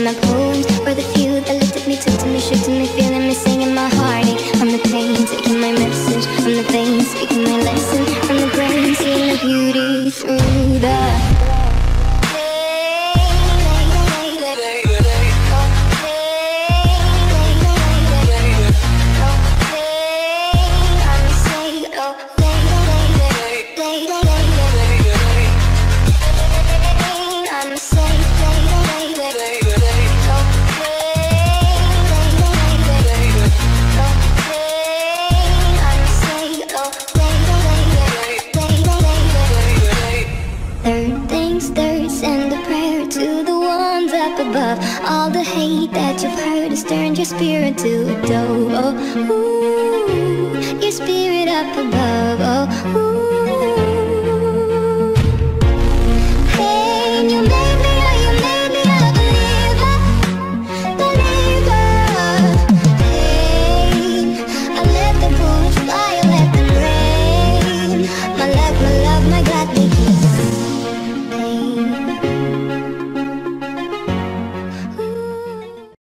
my poems for the few that looked at me, took to me, shook to me, feeling me, singing my heartache from the pain, taking my message from the veins, speaking my lesson from the brain, seeing the beauty through the send a prayer to the ones up above. All the hate that you've heard has turned your spirit to a dove. Oh, ooh, your spirit up above. Oh, ooh.